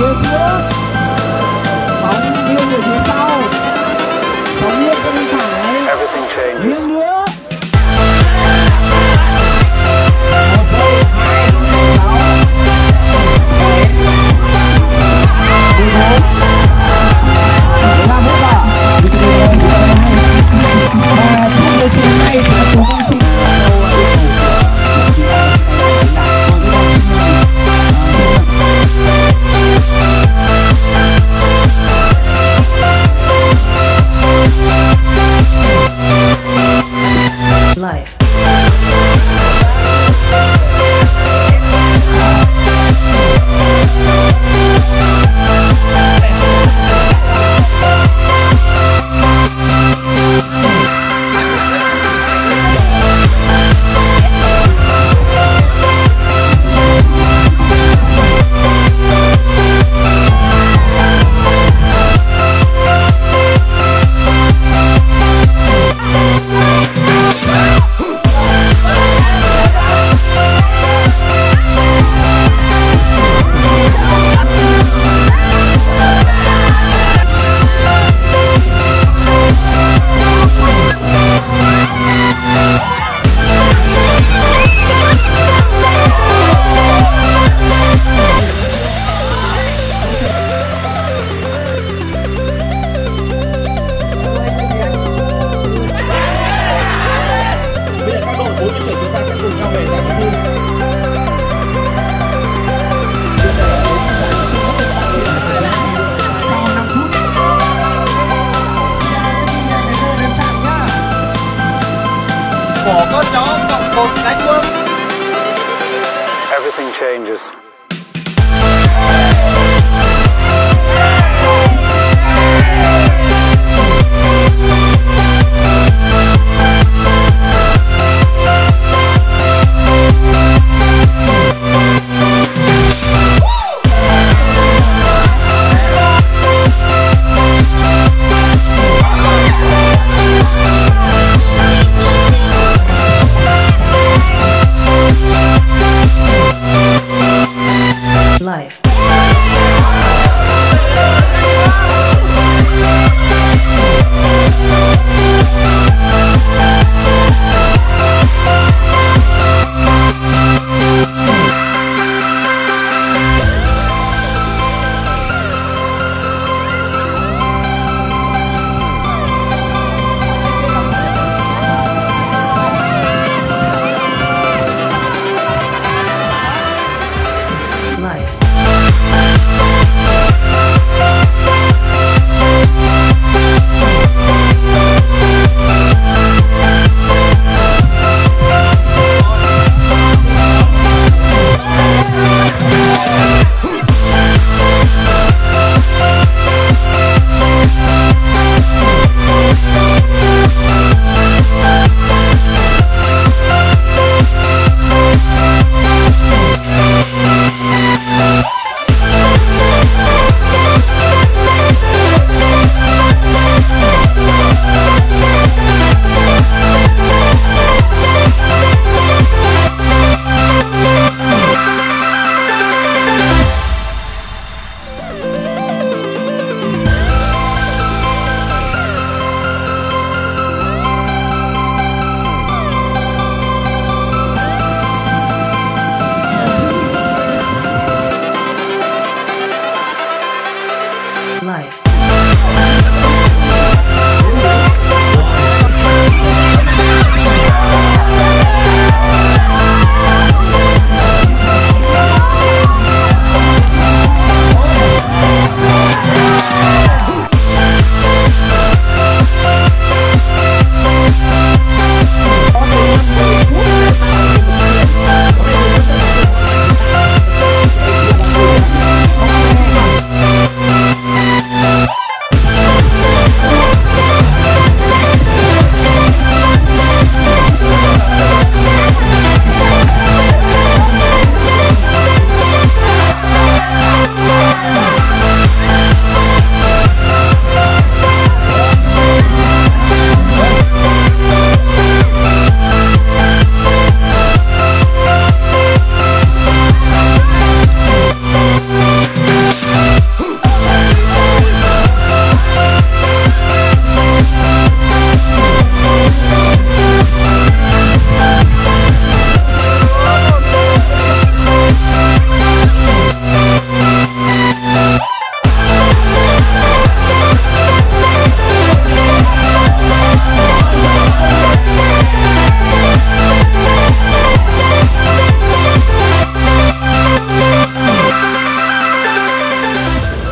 phía trước, bóng nghiêng về phía sau, bóng nghiêng sang bên phải, nghiêng nữa. Life. Của con chó cộng một đánh vương. Everything changes. Life.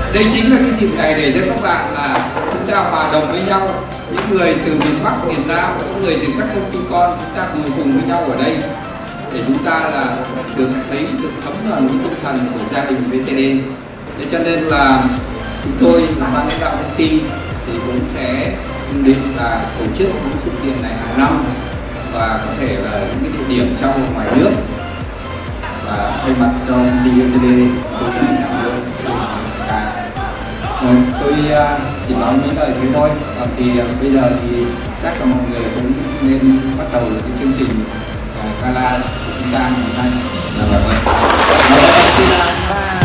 Đây chính là cái dịp này để cho các bạn là chúng ta hòa đồng với nhau, những người từ miền Bắc, miền Nam, những người từ các công ty con, chúng ta cùng với nhau ở đây để chúng ta là được thấy, được thấm nhuần cái tinh thần của gia đình VTD. Thế cho nên là chúng tôi ban lãnh đạo công ty thì cũng sẽ định là tổ chức những sự kiện này hàng năm, và có thể là những cái địa điểm trong và ngoài nước. Và thay mặt cho công ty VTD, tôi xin cảm ơn. Tôi chỉ nói những lời thế thôi. Còn thì bây giờ thì chắc là mọi người cũng nên bắt đầu cái chương trình gala của chúng ta ngày hôm nay. Là vậy.